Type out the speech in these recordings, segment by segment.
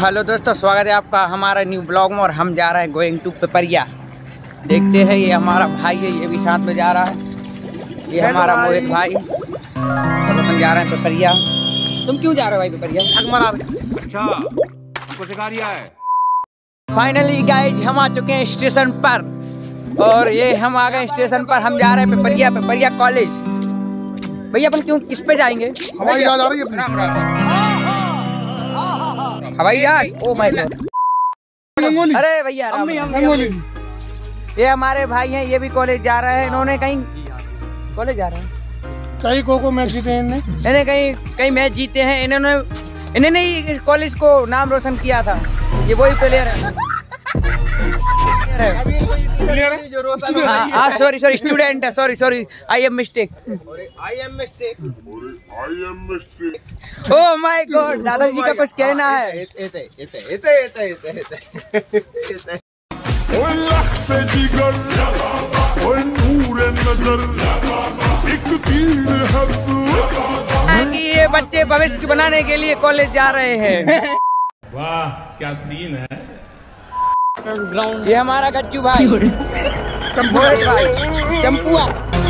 Hello दोस्तों, स्वागत है आपका हमारा न्यू ब्लॉग में। और हम जा रहे हैं गोइंग टू पेपरिया। देखते हैं, ये हमारा भाई है, ये भी साथ में जा रहा है। ये हमारा मोहित भाई। सब अपन जा रहे हैं पेपरिया। तुम क्यों जा रहे हो भाई पेपरिया? अच्छा, हमको सिखा दिया है। फाइनली गाइज हम आ चुके हैं स्टेशन पर। और ये हम आ गए स्टेशन पर। हम जा रहे हैं पेपरिया कॉलेज। भैया अपन क्यों किस पे जाएंगे? हवाई जहाज आ रही है। हवाई जहाज? Oh my God. अरे भैया ये हमारे भाई हैं, ये भी कॉलेज जा रहे हैं। इन्होंने कहीं कॉलेज जा रहे हैं, कहीं को मैच जीते हैं इन्हें कहीं मैच जीते हैं। इन्होंने ही कॉलेज को नाम रोशन किया था। ये वही प्लेयर है। सॉरी स्टूडेंट है। Sorry I am mistake. Oh my God, दादाजी का कुछ कहना है। ये बच्चे भविष्य बनाने के लिए कॉलेज जा रहे हैं। वाह क्या सीन है। ये हमारा गज्जू भाई, मोहित भाई, चंपुआ।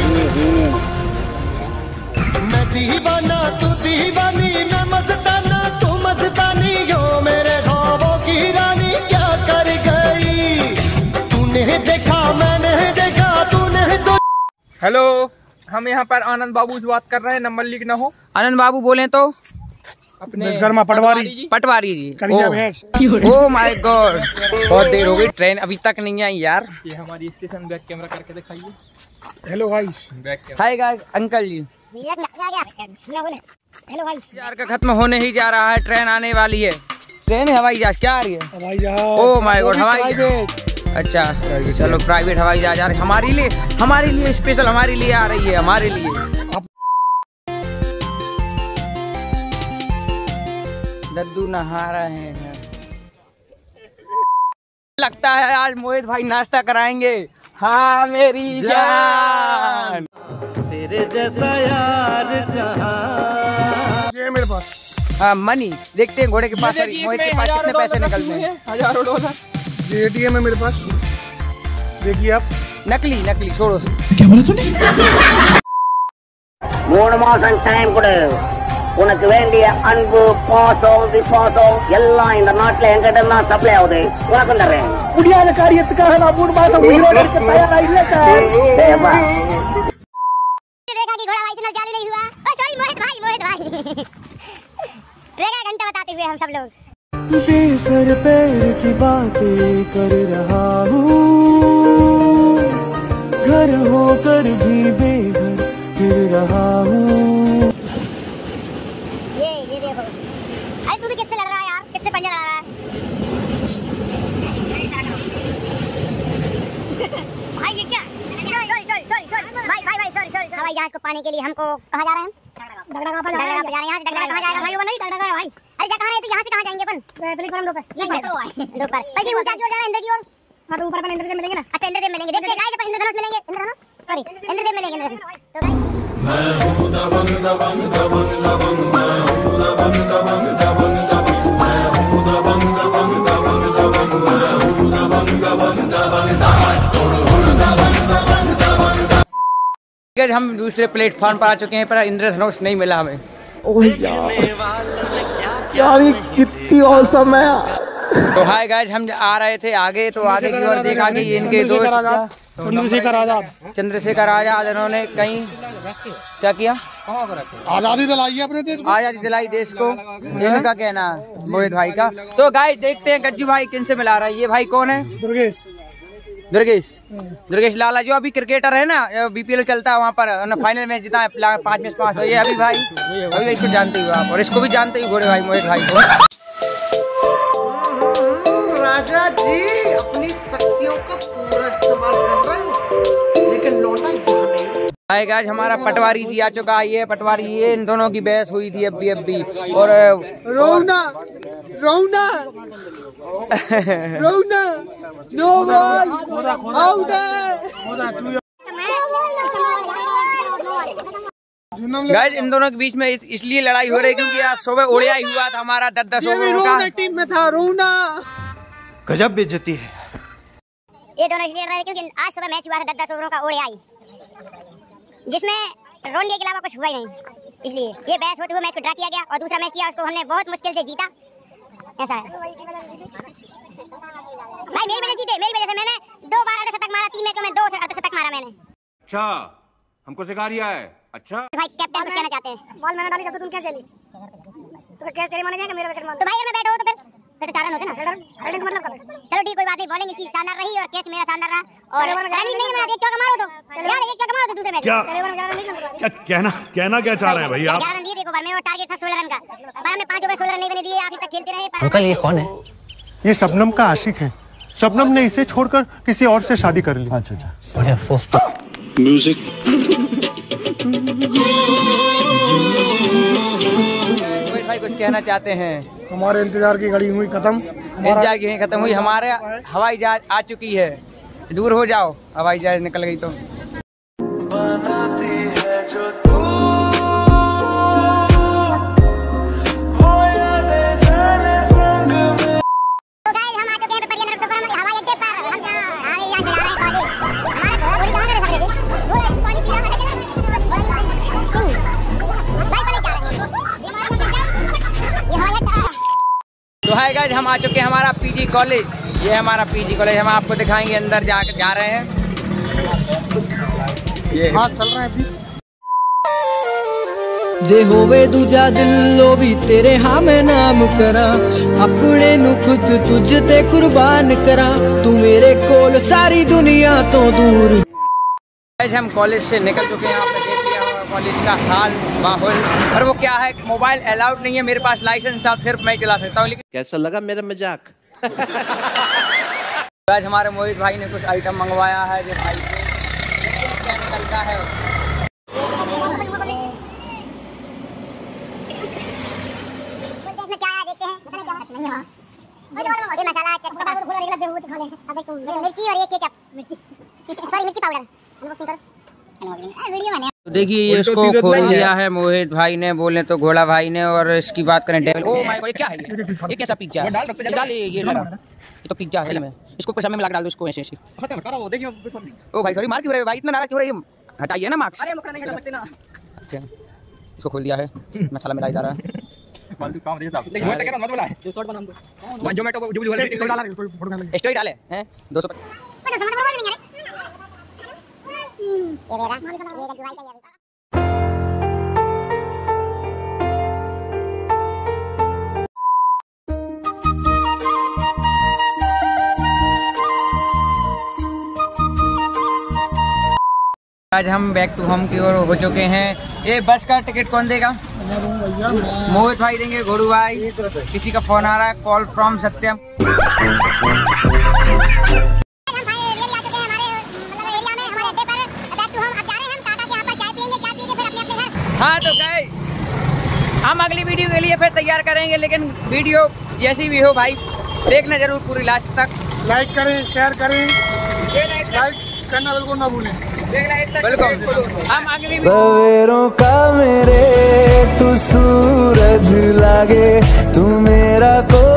मैं दीवाना तू दीवानी, मैं मस्ताना तू मस्तानी, यो मेरे ख्वाबों की रानी क्या कर गई। तूने देखा मैंने देखा तूने तो। हेलो, हम यहाँ पर आनंद बाबू से बात कर रहे हैं। नंबर लिख ना हो। आनंद बाबू बोले तो अपने पटवारी जी। ओह माय गॉड, बहुत देर हो गई, ट्रेन अभी तक नहीं आई यार। ये हमारी स्टेशन बैक कैमरा करके दिखाइए। हेलो भाई। Hi guys, uncle ji. Hello भाई। यार का खत्म होने ही जा रहा है, ट्रेन आने वाली है। ट्रेन है, हवाई जहाज क्या आ रही है? हवाई जहाज। ओह माय गॉड, हवाई जहाज। अच्छा चलो, प्राइवेट हवाई जहाज आ रही है हमारे लिए स्पेशल हमारे लिए आ रही है, हमारे लिए। दद्दू नहा रहे हैं। लगता है आज मोहित भाई नाश्ता कराएंगे। हाँ मेरी जान, तेरे जैसा यार कहाँ। ये मेरे पास। हाँ मनी, देखते हैं घोड़े के पास, मोहित के पास कितने पैसे निकलते हैं। $1000 ये ATM है मेरे पास, देखिए आप। नकली छोड़ो। क्या बोला तूने? 3 மாசம் டைம் கொடு, உனக்கு வேண்டிய அன்பு பாசம் விசுவாசம் எல்லாம் இந்த நாட்டுல எங்கிட்ட தான் சப்ளை ஆகுது, உனக்கு தர்றேன். முடியாத காரியத்துக்காக நான் 3 மாசம் உயிரோட இருக்க தயாரா இல்ல சார். देखा कि घोड़ा भाई से जाली नहीं हुआ। सॉरी मोहित भाई रहेगा घंटा बताते हुए हम सब लोग। बेसर पैर की बातें कर रहा हूँ, घर होकर भी बेघर फिर रहा हूँ। ये देखो, अरे तू भी किससे लड़ रहा है यार? किससे पंजा लड़ा रहा है? भाई ये क्या? सॉरी हवाई जहाज को पाने के लिए हमको कहाँ जा रहे हैं? दगड़गा पे जा रहे हैं। यहाँ से दगड़गा कहाँ जाएगा भाई? वो नहीं दगड़गा है भाई। अरे जा कहाँ रहे हैं? तो यहाँ से कहाँ जाएंगे अपन? प्लेटफॉर्म 2 पे। नहीं दो पर। भाई ये ऊंचा की ओर जा रहे हैं, अंदर की ओर। हाँ तो ऊपर अपन इंद्रदेव मिलेंगे ना। अच्छा इंद्रदेव मिलेंगे, देखते हैं गाइस अपन इंद्रधनुष मिलेंगे। सॉरी इंद्रदेव मिलेंगे। तो गाइस मैं हूँ दबंग दबंग दबंग दबंग, मैं हूँ दबंग दबंग दबंग दबंग, मैं हूँ दबंग दबंग दबंग दबंग, मैं हूँ दबंग दबंग दबंग दबंग। हम दूसरे प्लेटफॉर्म पर आ चुके हैं, पर इंद्रधनुष नहीं मिला हमें। ओह यार ये कितनी औसम है यार। तो हाय गाइस, हम आ रहे थे आगे, तो आगे की ओर देखा कि इनके दोस्त चंद्रशेखर आजाद इन्होंने कहीं क्या किया? आजादी दिलाई है अपने देश को। आजादी दिलाई देश को, इनका कहना है मोहित भाई का। तो गाइस देखते हैं गज्जू भाई किन से मिला रहा है। ये भाई कौन है? दुर्गेश लाला, जो अभी क्रिकेटर है ना, BPL चलता है वहाँ पर, फाइनल मैच जीता है 5 में 5। ये अभी भाई, अभी इसको जानते हो आप, और इसको भी जानते हो घोड़े भाई मोहित भाई को। राजा जी अपनी शक्तियों का पूरा इस्तेमाल कर रहे हैं, लेकिन लौटा नहीं। हाय गाइस, हमारा पटवारी जी आ चुका है। ये पटवारी, ये इन दोनों की बहस हुई थी अभी। और रोना नो बॉल आउट है। गाइस इन दोनों के बीच में इसलिए लड़ाई हो रही क्योंकि आज सुबह ओडिया ही हुआ था हमारा 10-10 ओवरों का। टीम में था रोना। गजब बेइज्जती है। ये दोनों इसलिए लड़ रहे क्योंकि आज सुबह मैच हुआ था 10-10 ओवरों का ओडिया, जिसमें रोंडे के अलावा कुछ हुआ ही नहीं। इसलिए ये बहस होते हुए मैच को ड्रा किया गया और दूसरा मैच किया उसको हमने बहुत मुश्किल से जीता। ऐसा है भाई, मेरी वजह जीते, मेरी वजह से मैंने 2 बार अर्धशतक मारा, 3 मैचों में 2 अर्धशतक मारा मैंने। अच्छा हमको सिखा रिया है। अच्छा भाई कैप्टन कुछ कहना चाहते हैं? बॉल मैंने डाली जब तुम क्या चली तो फिर तेरी माने जाएगा, मेरा विकेट मान। तो भाई अगर मैं बैट हो तो फिर तो 4 रन होते ना। रनिंग मतलब कर चलो ठीक, कोई बात नहीं। बॉलिंग की शानदार रही और कैच मेरा शानदार रहा और रनिंग नहीं बना, एक चौका मारो तो यार, एक चौका मारो तो दूसरे मैच कहना क्या चाह रहे हैं भैया आप? 11 रन दिए थे ओवर में और टारगेट था 16 रन का, पर हमने 5 ओवर 16 रन नहीं बने दिए, आखिर तक खेलते रहे। अंकल ये कौन है? ये शबनम का आशिक है। शबनम ने इसे छोड़कर किसी और से शादी कर ली। अच्छा बड़े अफसोस। म्यूजिक भाई कुछ कहना चाहते हैं? हमारे इंतजार की घड़ी हुई खत्म, इंतजार की खत्म हुई, हमारे हवाई जहाज आ चुकी है। दूर हो जाओ, हवाई जहाज निकल गई तो बनाती है जो तू वो यादें जाने संग में। तो गाइस हम आ चुके हैं पेपरिया नगर पर, हवाई अड्डे पर। हम यहाँ जा रहे हैं कॉलेज। हमारे घर पूरी कहां है सारे? वो कॉलेज की राह है ना, भाई कॉलेज जा रहे हैं। ये हवाई अड्डा। तो हाय गाइस, हम आ चुके हैं हमारा पीजी कॉलेज। ये हमारा पीजी कॉलेज, हम आपको दिखाएंगे अंदर जाकर जा रहे हैं। ये हाथ चल रहे हैं अभी। जे होवे दूजा दिलो भी तेरे हाँ मैं नाम करा, अपने नु खुद तुझ ते कुर्बान करा, तू मेरे कोल सारी दुनिया तो दूर। हम कॉलेज से निकल चुके हैं, आपने देख लिया होगा कॉलेज का हाल माहौल। और वो क्या है, मोबाइल अलाउड नहीं है, मेरे पास लाइसेंस था, सिर्फ मैं चला सकता हूँ। लेकिन कैसा लगा मेरा मजाक? आज हमारे मोहित भाई ने कुछ आइटम मंगवाया है जो भाई से क्या निकलता है। ये मसाला मिर्ची और ये केचप, सॉरी मिर्ची पाउडर। तो देखिए ये इसको खोल दिया है मोहित भाई ने, बोले तो घोड़ा भाई ने। और इसकी बात करें डेविल, ओ माय गॉड ये क्या है? ये कैसा पिज्जा है? डाल ये लगा, ये तो पिज्जा है में। इसको पैसा में मिला डाल दो इसको ऐसे। ओ भाई सॉरी, मार क्यों रहे हो भाई, इतना नाराज क्यों रहे हो? हटाइए ना मार्क्स। अच्छा इसको खोल दिया है, मसाला मिलाया जा रहा है। स्टोरी डाले हैं 200। आज हम बैक टू होम की ओर हो चुके हैं। ये बस का टिकट कौन देगा? मोहित भाई देंगे, घोड़ू भाई। किसी का फोन आ रहा है, कॉल फ्रॉम सत्यम। हाँ तो गए हम अगली वीडियो के लिए फिर तैयार करेंगे, लेकिन वीडियो जैसी भी हो भाई देखना जरूर पूरी लास्ट तक। लाइक करें, शेयर करें, लाइक करना बिल्कुल ना भूलें। बिल्कुल हम अगली सवेरों का मेरे तू सूरज लागे, तू मेरा को